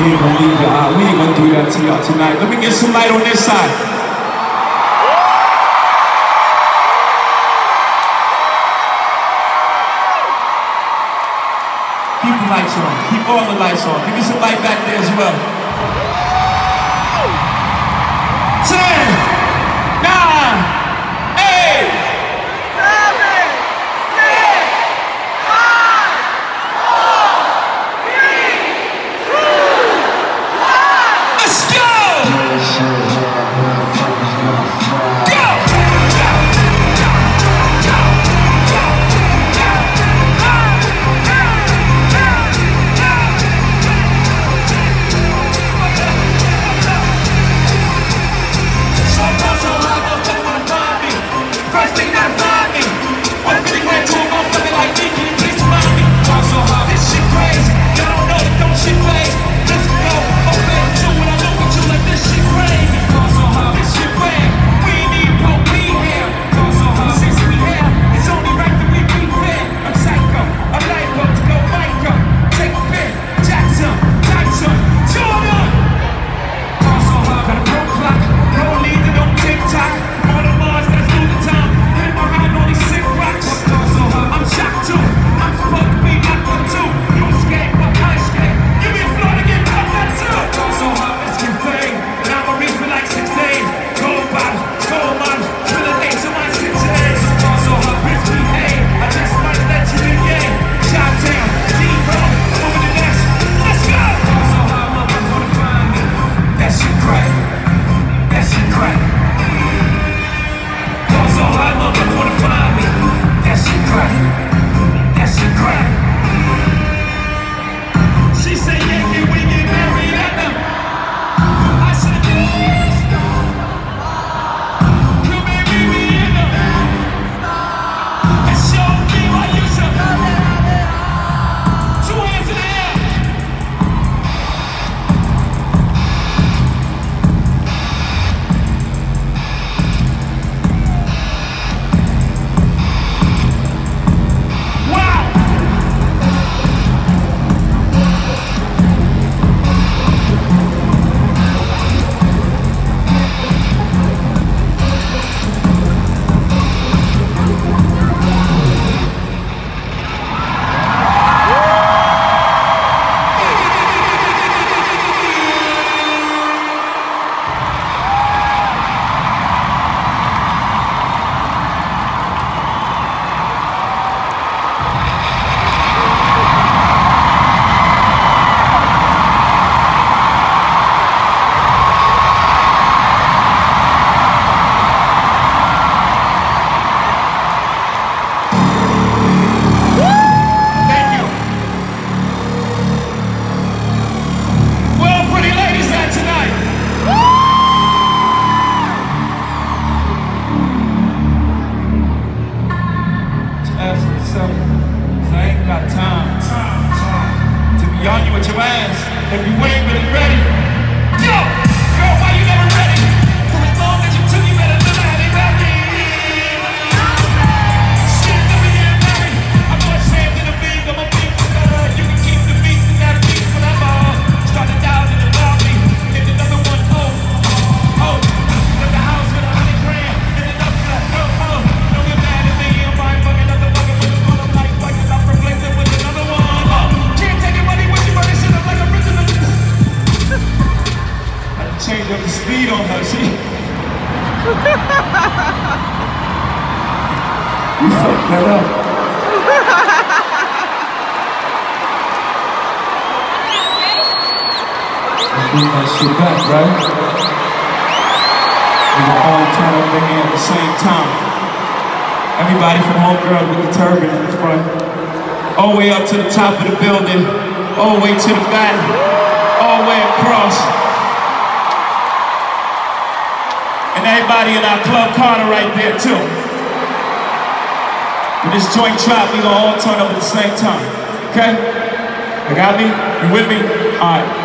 ain't gonna leave your eye. We ain't gonna do that to y'all tonight. Let me get some light on this side. Keep the lights on. Keep all the lights on. Give me some light back there as well. 10, 9, 8, 7, 6, 5, 4, 3, 2, 1. let's go! If you ain't really ready, yo, girl, why you never ready? For as long as you took, you better live how they got me. Shit, never get married. I'm more ashamed than a big, I'm a big blood. You can keep the beats and that beat when I'm started out in the lobby. Hit another one, let the house with $100,000. Hit another one, don't get mad at me. I'm buying fucking another bucket with a small of life. Like I'm replacing with another one. Can't take your money with you, but this shit up like a rhythm. Change up the speed on her, see? You fucked that up. Bring that shit back, right? We will all turn up their hand at the same time. Everybody from Homegirl with the turban in the front. All the way up to the top of the building. All the way to the back. All the way across. And everybody in our Club Carter right there too. When this joint drop, we gonna all turn up at the same time. Okay? You got me? You with me? Alright.